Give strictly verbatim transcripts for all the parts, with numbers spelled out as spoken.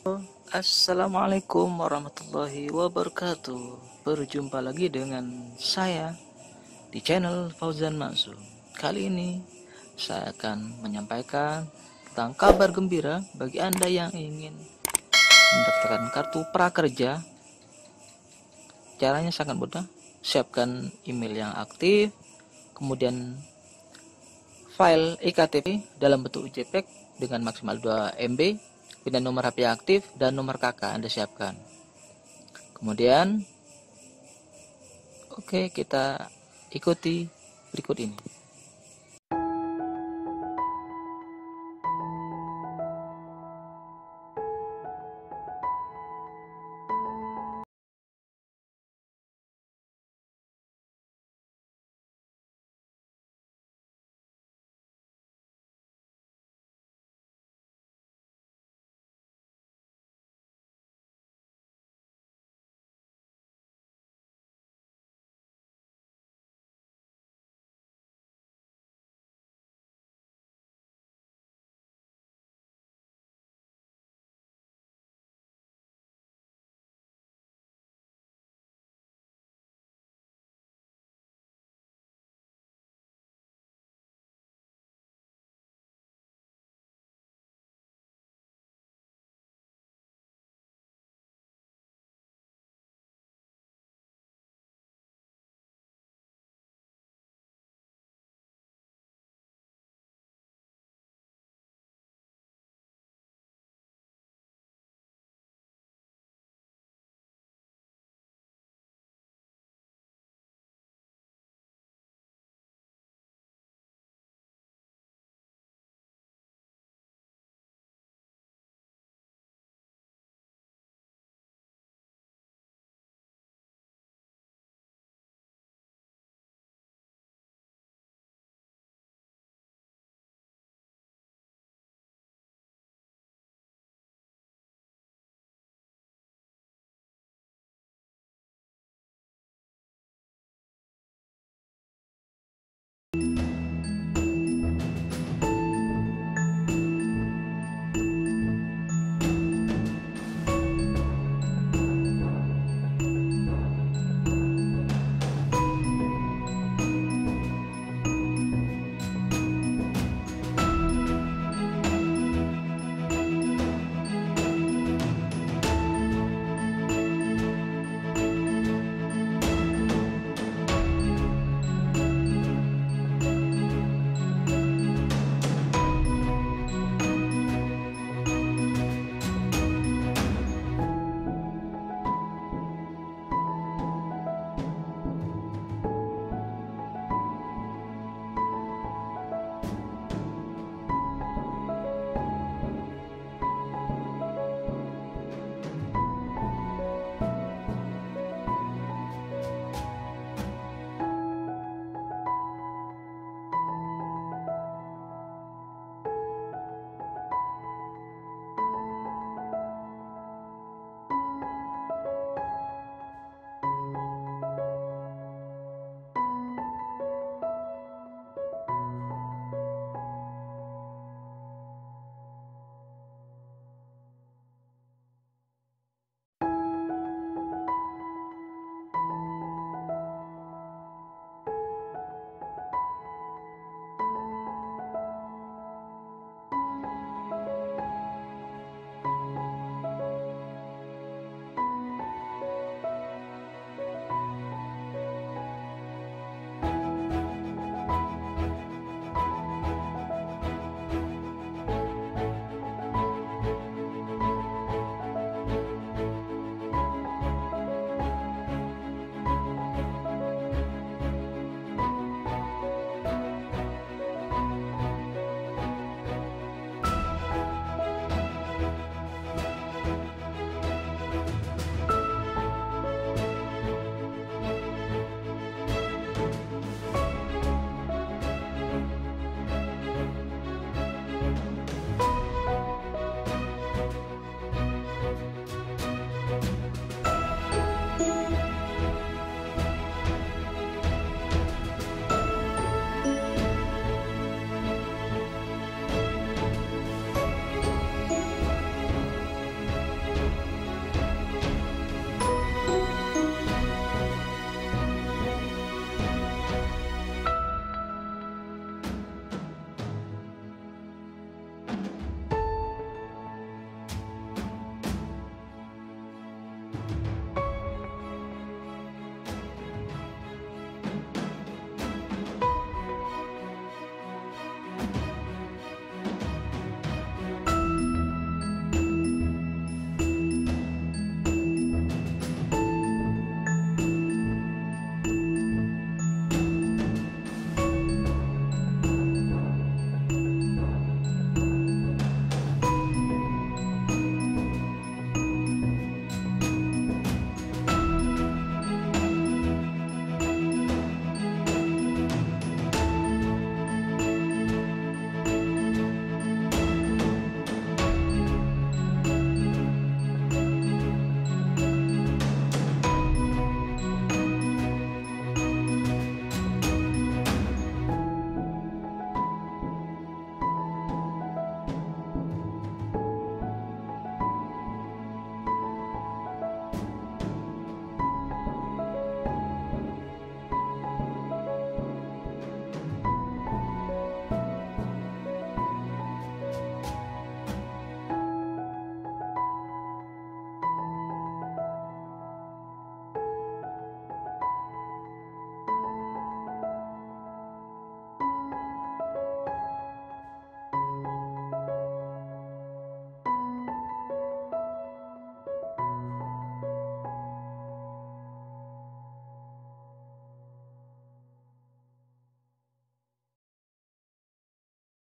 Assalamualaikum warahmatullahi wabarakatuh. Berjumpa lagi dengan saya di channel Fauzan Mansur. Kali ini saya akan menyampaikan tentang kabar gembira bagi Anda yang ingin mendaftarkan kartu prakerja. Caranya sangat mudah. Siapkan email yang aktif, kemudian file e K T P dalam bentuk JPEG dengan maksimal dua M B, dan nomor H P aktif dan nomor K K Anda siapkan. Kemudian, oke, kita ikuti berikut ini.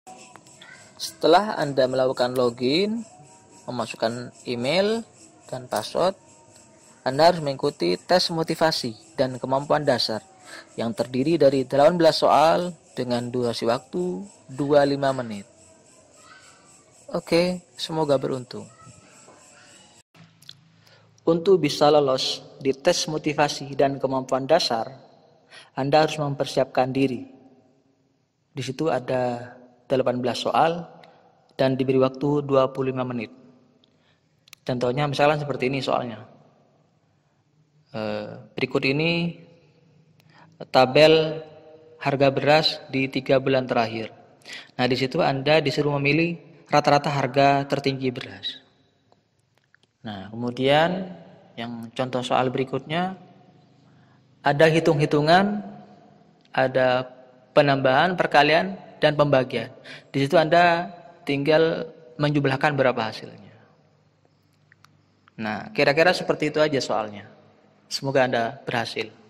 Setelah Anda melakukan login, memasukkan email dan password, Anda harus mengikuti tes motivasi dan kemampuan dasar yang terdiri dari delapan belas soal dengan durasi waktu dua puluh lima menit. Oke, semoga beruntung. Untuk bisa lolos di tes motivasi dan kemampuan dasar, Anda harus mempersiapkan diri. Di situ ada delapan belas soal dan diberi waktu dua puluh lima menit. Contohnya misalnya seperti ini soalnya. Berikut ini tabel harga beras di tiga bulan terakhir. Nah, di situ Anda disuruh memilih rata-rata harga tertinggi beras. Nah, kemudian yang contoh soal berikutnya ada hitung-hitungan, ada penambahan, perkalian, dan pembagian. Di situ Anda tinggal menjumlahkan berapa hasilnya. Nah, kira-kira seperti itu aja soalnya. Semoga Anda berhasil.